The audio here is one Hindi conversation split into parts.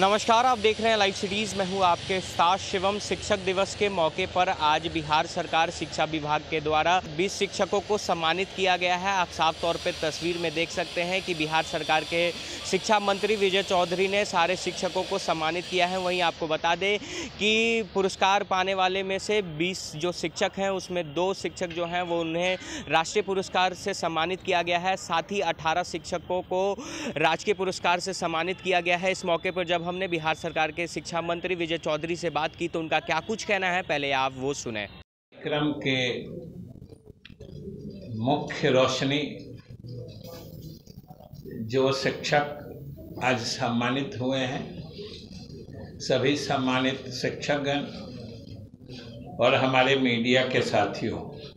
नमस्कार, आप देख रहे हैं लाइव सिटीज़। मैं हूं आपके साथ शिवम। शिक्षक दिवस के मौके पर आज बिहार सरकार शिक्षा विभाग के द्वारा 20 शिक्षकों को सम्मानित किया गया है। आप साफ तौर पर तस्वीर में देख सकते हैं कि बिहार सरकार के शिक्षा मंत्री विजय चौधरी ने सारे शिक्षकों को सम्मानित किया है। वहीं आपको बता दें कि पुरस्कार पाने वाले में से 20 जो शिक्षक हैं उसमें 2 शिक्षक जो हैं वो उन्हें राष्ट्रीय पुरस्कार से सम्मानित किया गया है। साथ ही 18 शिक्षकों को राजकीय पुरस्कार से सम्मानित किया गया है। इस मौके पर जब हमने बिहार सरकार के शिक्षा मंत्री विजय चौधरी से बात की तो उनका क्या कुछ कहना है, पहले आप वो सुने। कार्यक्रम के मुख्य रोशनी जो शिक्षक आज सम्मानित हुए हैं, सभी सम्मानित शिक्षकगण और हमारे मीडिया के साथियों,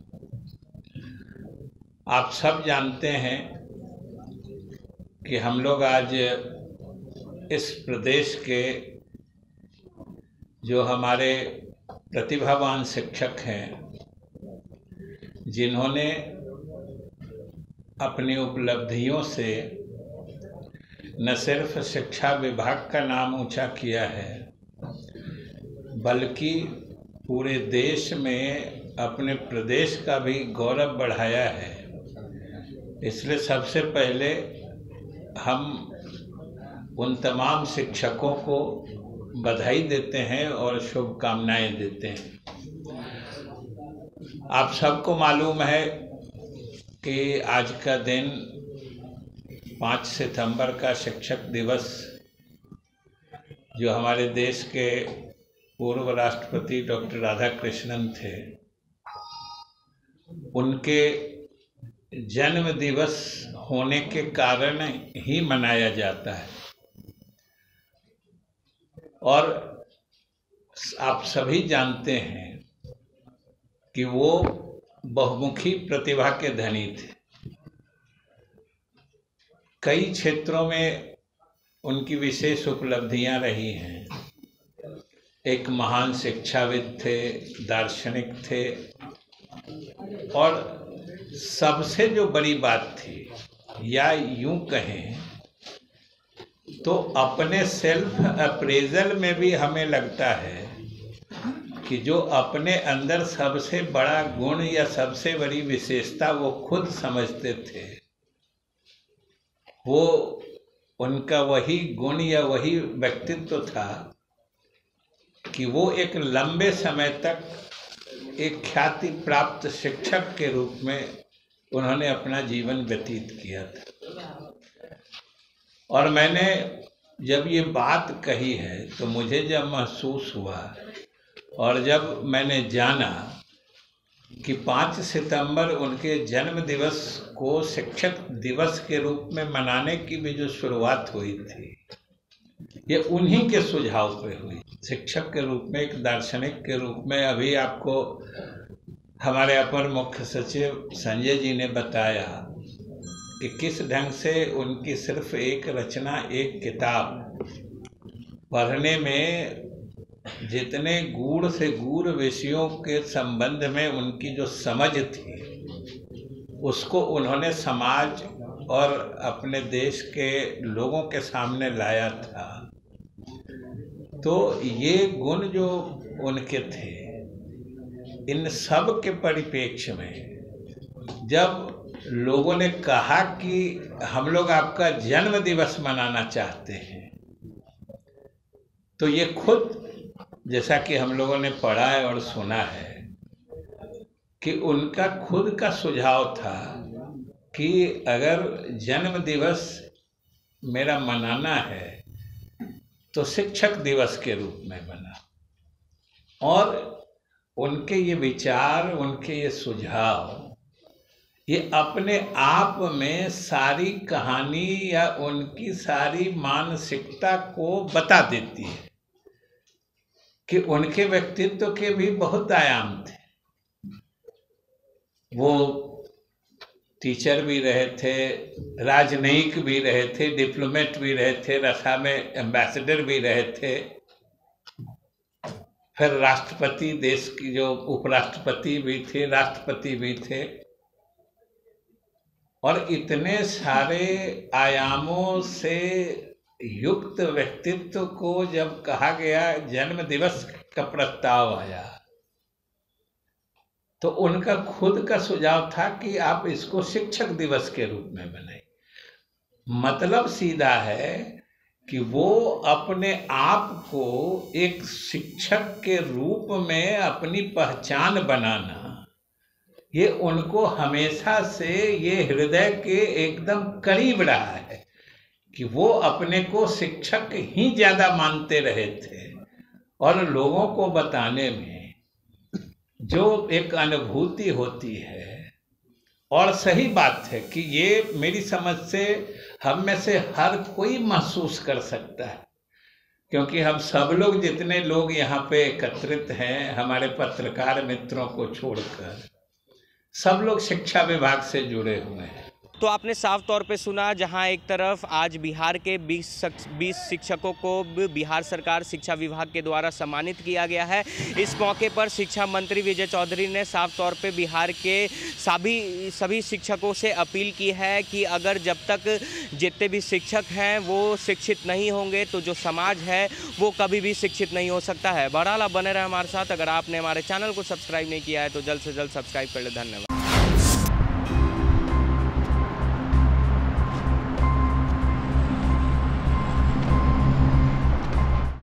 आप सब जानते हैं कि हम लोग आज इस प्रदेश के जो हमारे प्रतिभावान शिक्षक हैं, जिन्होंने अपनी उपलब्धियों से न सिर्फ शिक्षा विभाग का नाम ऊंचा किया है, बल्कि पूरे देश में अपने प्रदेश का भी गौरव बढ़ाया है। इसलिए सबसे पहले हम उन तमाम शिक्षकों को बधाई देते हैं और शुभकामनाएं देते हैं। आप सबको मालूम है कि आज का दिन 5 सितंबर का शिक्षक दिवस, जो हमारे देश के पूर्व राष्ट्रपति डॉक्टर राधाकृष्णन थे, उनके जन्म दिवस होने के कारण ही मनाया जाता है। और आप सभी जानते हैं कि वो बहुमुखी प्रतिभा के धनी थे। कई क्षेत्रों में उनकी विशेष उपलब्धियां रही हैं। एक महान शिक्षाविद थे, दार्शनिक थे, और सबसे जो बड़ी बात थी, या यूं कहें तो अपने सेल्फ अप्रेजल में भी हमें लगता है कि जो अपने अंदर सबसे बड़ा गुण या सबसे बड़ी विशेषता वो खुद समझते थे, वो उनका वही गुण या वही व्यक्तित्व था कि वो एक लंबे समय तक एक ख्याति प्राप्त शिक्षक के रूप में उन्होंने अपना जीवन व्यतीत किया था। और मैंने जब ये बात कही है तो मुझे जब महसूस हुआ और जब मैंने जाना कि 5 सितंबर उनके जन्म दिवस को शिक्षक दिवस के रूप में मनाने की भी जो शुरुआत हुई थी, ये उन्हीं के सुझाव पे हुई। शिक्षक के रूप में, एक दार्शनिक के रूप में, अभी आपको हमारे अपर मुख्य सचिव संजय जी ने बताया कि किस ढंग से उनकी सिर्फ एक रचना, एक किताब पढ़ने में जितने गूढ़ से गूढ़ विषयों के संबंध में उनकी जो समझ थी, उसको उन्होंने समाज और अपने देश के लोगों के सामने लाया था। तो ये गुण जो उनके थे, इन सब के परिप्रेक्ष्य में जब लोगों ने कहा कि हम लोग आपका जन्म दिवस मनाना चाहते हैं, तो ये खुद, जैसा कि हम लोगों ने पढ़ा है और सुना है, कि उनका खुद का सुझाव था कि अगर जन्म दिवस मेरा मनाना है तो शिक्षक दिवस के रूप में मना। और उनके ये विचार, उनके ये सुझाव, ये अपने आप में सारी कहानी या उनकी सारी मानसिकता को बता देती है कि उनके व्यक्तित्व के भी बहुत आयाम थे। वो टीचर भी रहे थे, राजनयिक भी रहे थे, डिप्लोमेट भी रहे थे, रक्षा में एम्बेसडर भी रहे थे, फिर राष्ट्रपति, देश की जो उपराष्ट्रपति भी थे, राष्ट्रपति भी थे, और इतने सारे आयामों से युक्त व्यक्तित्व को जब कहा गया, जन्म दिवस का प्रस्ताव आया, तो उनका खुद का सुझाव था कि आप इसको शिक्षक दिवस के रूप में बनाइए। मतलब सीधा है कि वो अपने आप को एक शिक्षक के रूप में अपनी पहचान बनाना, ये उनको हमेशा से ये हृदय के एकदम करीब रहा है कि वो अपने को शिक्षक ही ज़्यादा मानते रहे थे। और लोगों को बताने में जो एक अनुभूति होती है, और सही बात है कि ये मेरी समझ से हम में से हर कोई महसूस कर सकता है, क्योंकि हम सब लोग जितने लोग यहाँ पे एकत्रित हैं, हमारे पत्रकार मित्रों को छोड़कर सब लोग शिक्षा विभाग से जुड़े हुए हैं। तो आपने साफ तौर पे सुना, जहां एक तरफ आज बिहार के 20 शिक्षकों को बिहार सरकार शिक्षा विभाग के द्वारा सम्मानित किया गया है। इस मौके पर शिक्षा मंत्री विजय चौधरी ने साफ तौर पे बिहार के सभी शिक्षकों से अपील की है कि अगर जब तक जितने भी शिक्षक हैं वो शिक्षित नहीं होंगे तो जो समाज है वो कभी भी शिक्षित नहीं हो सकता है। बहरहाल आप बने रहे हमारे साथ। अगर आपने हमारे चैनल को सब्सक्राइब नहीं किया है तो जल्द से जल्द सब्सक्राइब कर ले। धन्यवाद।